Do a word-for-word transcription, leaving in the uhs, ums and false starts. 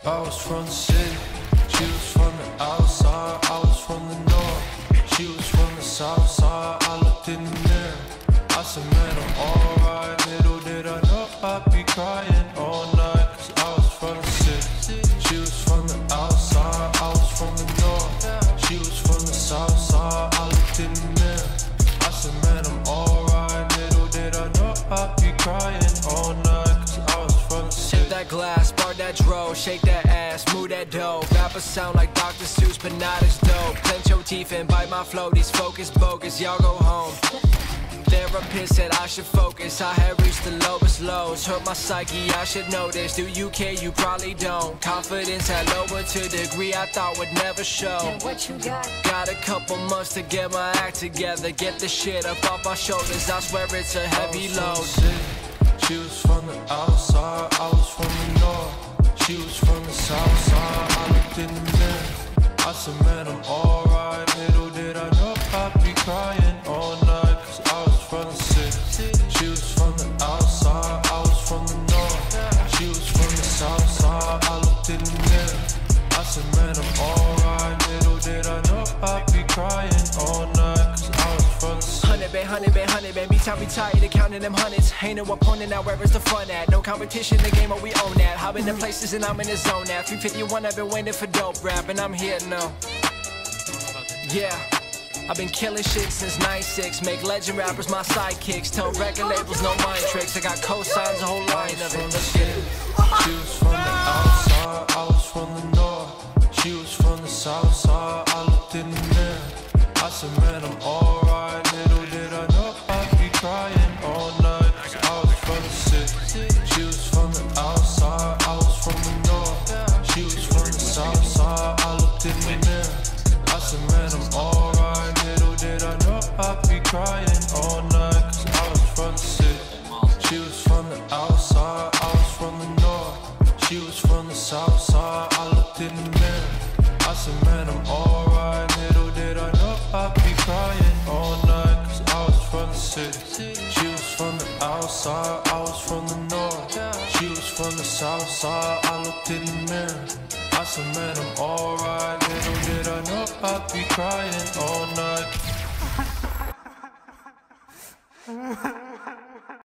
I was from the city, she was from the outside. I was from the north, she was from the south side. I looked in the mirror, I said, man, I'm alright. Little did I know I'd be crying all night, cause I was from the city, she was from the outside. I was from the north, she was from the south side. I looked in the mirror, I said, man, I'm alright. Little did I know I'd be crying all night, cause I was from the city. Sip that glass, bar that dro, shake that ass, move that dough. Rappers sound like Doctor Seuss, but not as dope. Clench your teeth and bite my flow, these focus bogus, y'all go home. Therapist said I should focus, I had reached the lowest lows. Hurt my psyche, I should know this. Do you care? You probably don't. Confidence had lowered to a degree I thought would never show. And what you got? Got a couple months to get my act together, get the shit up off my shoulders. I swear it's a heavy load. She was from the outside, I was from the north. She was from the south side. I looked in the mirror, I said, man, I'm alright. Little did I know I'd be crying all night, cause I was from the city. She was from the outside, I was from the north. She was from the south side. I looked in the mirror, I said, man, I'm alright. Little did I know I'd be crying all night, cause I was from the city. Hundred band, hundred band, hundred band. Beat time we tired of counting them hundreds. Ain't no opponent now, where is the fun at? No competition, the game, but we own that. I've been in places and I'm in the zone now. three fifty-one, I've been waiting for dope rap, and I'm here now. Yeah, I've been killing shit since ninety-six. Make legend rappers my sidekicks. Tell record labels no mind tricks. I got cosigns, a whole line of it. Let's get it. She was from the outside, I was from the north. She was from the south side. I looked in the mirror, I said, man, I'm alright. Little did I know I'd be crying all night, cause I was from the city. She was from the outside, I was from the north. She was from the south side. I looked in the mirror, I said, man, I'm alright. Little did I know I'd be crying all night, cause I was from the city. She was from the outside, I was from the north. She was from the south side. I looked in the mirror, I said, man, I'm alright. Little did I know I'd be crying all night, cause I was from the city. She was from the outside, I was from the north. She was from the south side. I looked in the mirror, I said, man, I'm alright. Little did I know I'd be crying all night.